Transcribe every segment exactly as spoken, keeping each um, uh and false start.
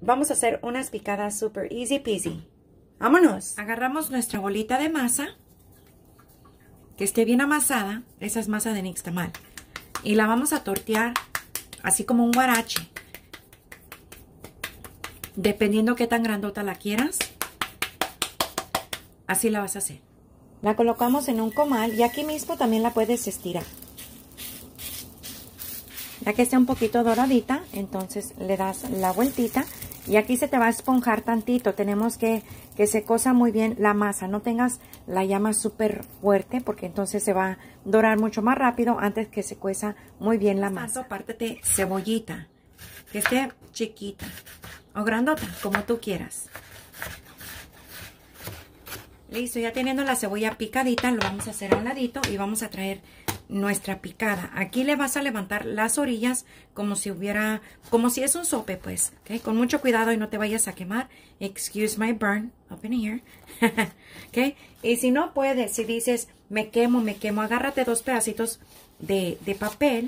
Vamos a hacer unas picadas super easy peasy. ¡Vámonos! Agarramos nuestra bolita de masa, que esté bien amasada. Esa es masa de nixtamal. Y la vamos a tortear así como un guarache. Dependiendo qué tan grandota la quieras, así la vas a hacer. La colocamos en un comal y aquí mismo también la puedes estirar. Ya que esté un poquito doradita, entonces le das la vueltita y aquí se te va a esponjar tantito. Tenemos que que se cosa muy bien la masa. No tengas la llama súper fuerte porque entonces se va a dorar mucho más rápido antes que se cueza muy bien la masa. Apártate cebollita, que esté chiquita o grandota, como tú quieras. Listo, ya teniendo la cebolla picadita, lo vamos a hacer a un ladito y vamos a traer nuestra picada. Aquí le vas a levantar las orillas como si hubiera, como si es un sope, pues, ¿ok? Con mucho cuidado y no te vayas a quemar. Excuse my burn up in here. ¿Ok? Y si no puedes, si dices, me quemo, me quemo, agárrate dos pedacitos de, de papel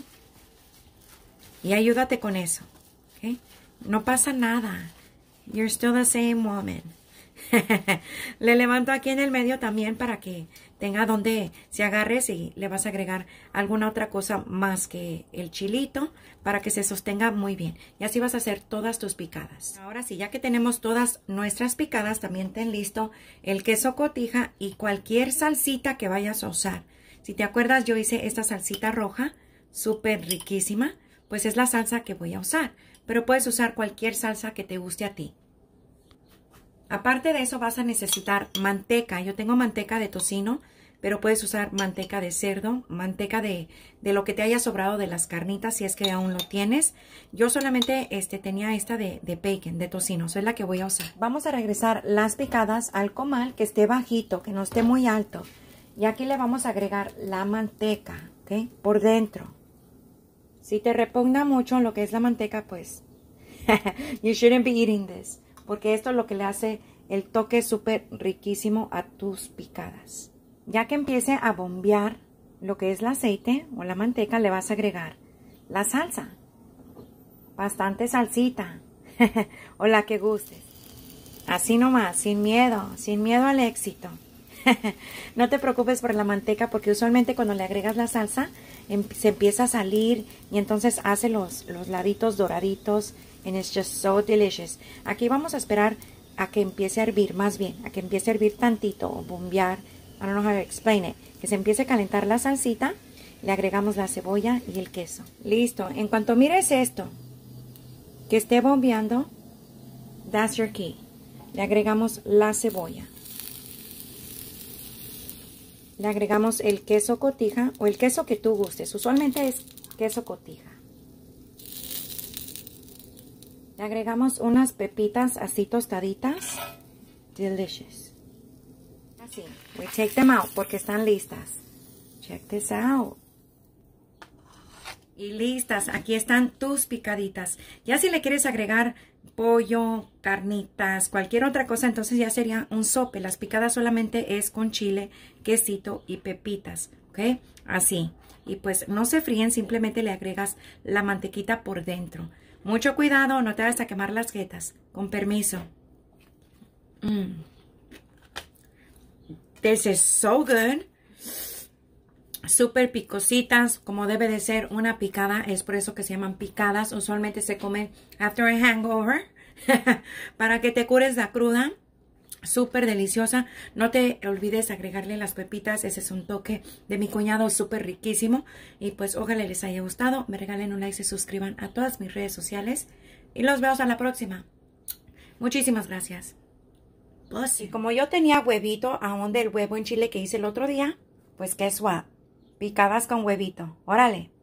y ayúdate con eso. ¿Ok? No pasa nada. You're still the same woman. Le levanto aquí en el medio también para que tenga donde se agarres y le vas a agregar alguna otra cosa más que el chilito para que se sostenga muy bien. Y así vas a hacer todas tus picadas. Ahora sí, ya que tenemos todas nuestras picadas, también ten listo el queso cotija y cualquier salsita que vayas a usar. Si te acuerdas, yo hice esta salsita roja, súper riquísima, pues es la salsa que voy a usar. Pero puedes usar cualquier salsa que te guste a ti. Aparte de eso vas a necesitar manteca. Yo tengo manteca de tocino, pero puedes usar manteca de cerdo, manteca de, de lo que te haya sobrado de las carnitas, si es que aún lo tienes. Yo solamente este, tenía esta de, de bacon, de tocino, so es la que voy a usar. Vamos a regresar las picadas al comal, que esté bajito, que no esté muy alto. Y aquí le vamos a agregar la manteca, ¿ok? Por dentro. Si te repugna mucho lo que es la manteca, pues you shouldn't be eating this. Porque esto es lo que le hace el toque súper riquísimo a tus picadas. Ya que empiece a bombear lo que es el aceite o la manteca, le vas a agregar la salsa. Bastante salsita. O la que gustes. Así nomás, sin miedo, sin miedo al éxito. No te preocupes por la manteca porque usualmente cuando le agregas la salsa se empieza a salir y entonces hace los, los laditos doraditos. And it's just so delicious. Aquí vamos a esperar a que empiece a hervir, más bien, a que empiece a hervir tantito o bombear. I don't know how to explain it. Que se empiece a calentar la salsita, le agregamos la cebolla y el queso. Listo. En cuanto mires esto, que esté bombeando, that's your key. Le agregamos la cebolla. Le agregamos el queso cotija o el queso que tú gustes. Usualmente es queso cotija. Le agregamos unas pepitas así tostaditas. Delicious. Así. We take them out porque están listas. Check this out. Y listas. Aquí están tus picaditas. Ya si le quieres agregar pollo, carnitas, cualquier otra cosa, entonces ya sería un sope. Las picadas solamente es con chile, quesito y pepitas. ¿Ok? Así. Y pues no se fríen, simplemente le agregas la mantequita por dentro. Mucho cuidado, no te vayas a quemar las jetas. Con permiso. Mm. This is so good. Súper picositas, como debe de ser una picada. Es por eso que se llaman picadas. Usualmente se comen after a hangover. Para que te cures la cruda. Súper deliciosa. No te olvides agregarle las pepitas. Ese es un toque de mi cuñado súper riquísimo. Y pues ojalá les haya gustado. Me regalen un like, se suscriban a todas mis redes sociales. Y los veo hasta la próxima. Muchísimas gracias. Pues, y como yo tenía huevito aún del huevo en chile que hice el otro día, pues guess what? Picadas con huevito. Órale.